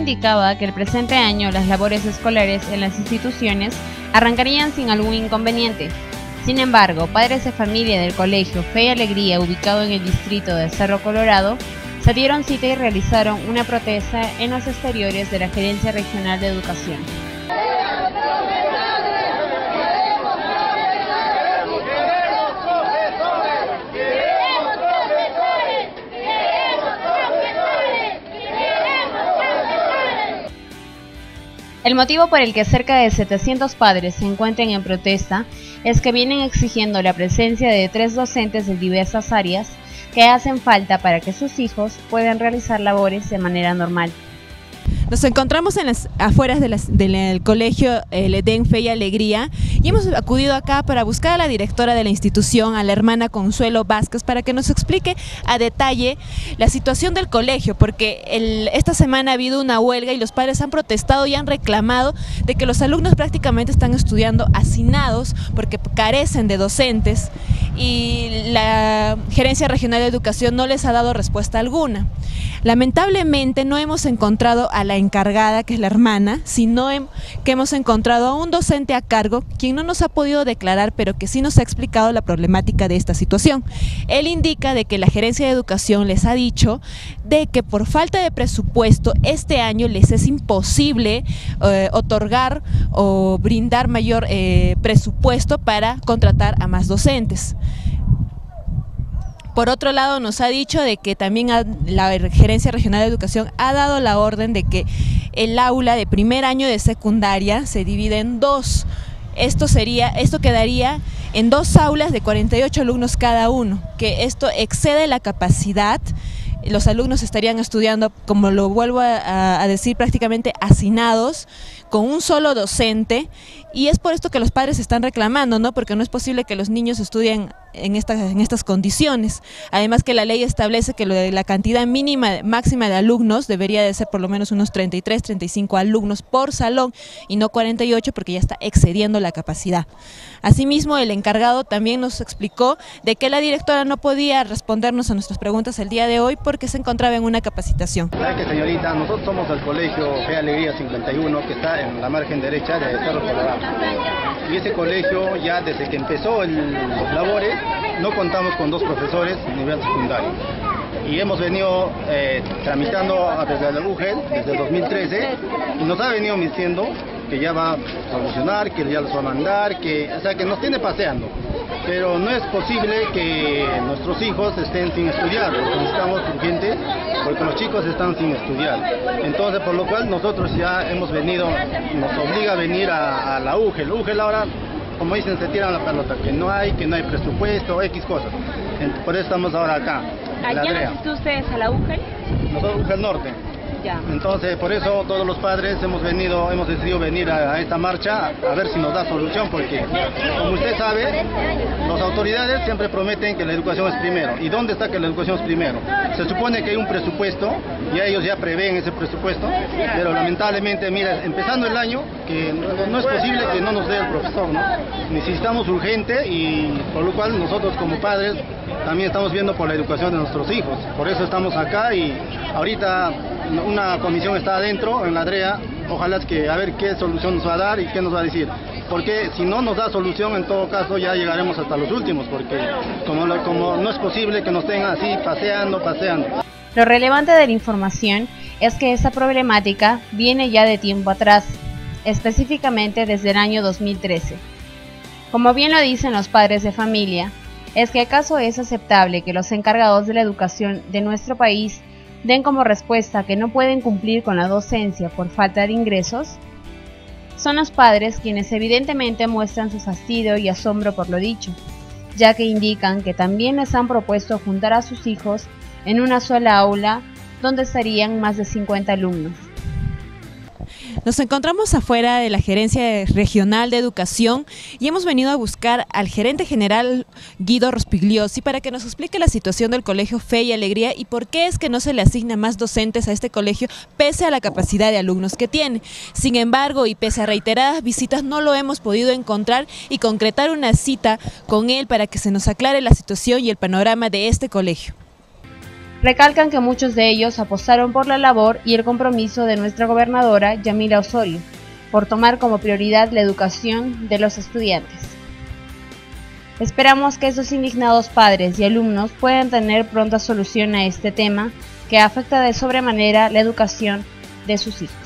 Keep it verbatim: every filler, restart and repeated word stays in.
indicaba que el presente año las labores escolares en las instituciones arrancarían sin algún inconveniente. Sin embargo, padres de familia del colegio Fe y Alegría, ubicado en el distrito de Cerro Colorado, se dieron cita y realizaron una protesta en los exteriores de la Gerencia Regional de Educación. El motivo por el que cerca de setecientos padres se encuentren en protesta es que vienen exigiendo la presencia de tres docentes de diversas áreas que hacen falta para que sus hijos puedan realizar labores de manera normal. Nos encontramos en las afueras de las, del colegio el Edén Fe y Alegría y hemos acudido acá para buscar a la directora de la institución, a la hermana Consuelo Vázquez, para que nos explique a detalle la situación del colegio, porque el, esta semana ha habido una huelga y los padres han protestado y han reclamado de que los alumnos prácticamente están estudiando hacinados porque carecen de docentes y la Gerencia Regional de Educación no les ha dado respuesta alguna. Lamentablemente no hemos encontrado a la encargada, que es la hermana, sino que hemos encontrado a un docente a cargo, quien no nos ha podido declarar, pero que sí nos ha explicado la problemática de esta situación. Él indica de que la Gerencia de Educación les ha dicho de que por falta de presupuesto este año les es imposible eh, otorgar o brindar mayor eh, presupuesto para contratar a más docentes. Por otro lado, nos ha dicho de que también ha, la Gerencia Regional de Educación ha dado la orden de que el aula de primer año de secundaria se divide en dos. Esto sería, esto quedaría en dos aulas de cuarenta y ocho alumnos cada uno, que esto excede la capacidad. Los alumnos estarían estudiando, como lo vuelvo a, a decir, prácticamente hacinados, con un solo docente, y es por esto que los padres están reclamando, ¿no? Porque no es posible que los niños estudien en estas, en estas condiciones. Además que la ley establece que lo de la cantidad mínima, máxima de alumnos debería de ser por lo menos unos treinta y tres, treinta y cinco alumnos por salón y no cuarenta y ocho, porque ya está excediendo la capacidad. Asimismo, el encargado también nos explicó de que la directora no podía respondernos a nuestras preguntas el día de hoy porque se encontraba en una capacitación. ¿Sabe que, señorita? Nosotros somos el colegio Fe y Alegría cincuenta y uno, que está en la margen derecha de Cerro Colorado. Y ese colegio, ya desde que empezó el, los labores, no contamos con dos profesores a nivel secundario. Y hemos venido eh, tramitando desde la U G E L, desde el dos mil trece, y nos ha venido diciendo que ya va a solucionar, que ya los va a mandar, que, o sea, que nos tiene paseando. Pero no es posible que nuestros hijos estén sin estudiar, porque necesitamos urgente, porque los chicos están sin estudiar. Entonces, por lo cual nosotros ya hemos venido, nos obliga a venir a, a la U G E L. U G E L ahora, como dicen, se tiran la pelota, que no hay, que no hay presupuesto, X cosas. Por eso estamos ahora acá. ¿A quién asisten ustedes a la U G E L? Nosotros, U G E L Norte. Ya. Entonces, por eso todos los padres hemos venido, hemos decidido venir a, a esta marcha a ver si nos da solución, porque como usted sabe, las autoridades siempre prometen que la educación es primero. ¿Y dónde está que la educación es primero? Se supone que hay un presupuesto y ellos ya prevén ese presupuesto, pero lamentablemente, mira, empezando el año, que no, no es posible que no nos dé el profesor, ¿no? Necesitamos urgente, y por lo cual nosotros como padres también estamos viendo por la educación de nuestros hijos. Por eso estamos acá, y ahorita una comisión está adentro en la DREA. Ojalá que a ver qué solución nos va a dar y qué nos va a decir, porque si no nos da solución, en todo caso ya llegaremos hasta los últimos, porque como, como no es posible que nos tengan así paseando, paseando. Lo relevante de la información es que esta problemática viene ya de tiempo atrás, específicamente desde el año dos mil trece. Como bien lo dicen los padres de familia, es que acaso es aceptable que los encargados de la educación de nuestro país den como respuesta que no pueden cumplir con la docencia por falta de ingresos. Son los padres quienes evidentemente muestran su fastidio y asombro por lo dicho, ya que indican que también les han propuesto juntar a sus hijos en una sola aula donde estarían más de cincuenta alumnos. Nos encontramos afuera de la Gerencia Regional de Educación y hemos venido a buscar al gerente general Guido Rospigliosi para que nos explique la situación del colegio Fe y Alegría y por qué es que no se le asigna más docentes a este colegio pese a la capacidad de alumnos que tiene. Sin embargo, y pese a reiteradas visitas, no lo hemos podido encontrar y concretar una cita con él para que se nos aclare la situación y el panorama de este colegio. Recalcan que muchos de ellos apostaron por la labor y el compromiso de nuestra gobernadora Yamila Osorio, por tomar como prioridad la educación de los estudiantes. Esperamos que estos indignados padres y alumnos puedan tener pronta solución a este tema que afecta de sobremanera la educación de sus hijos.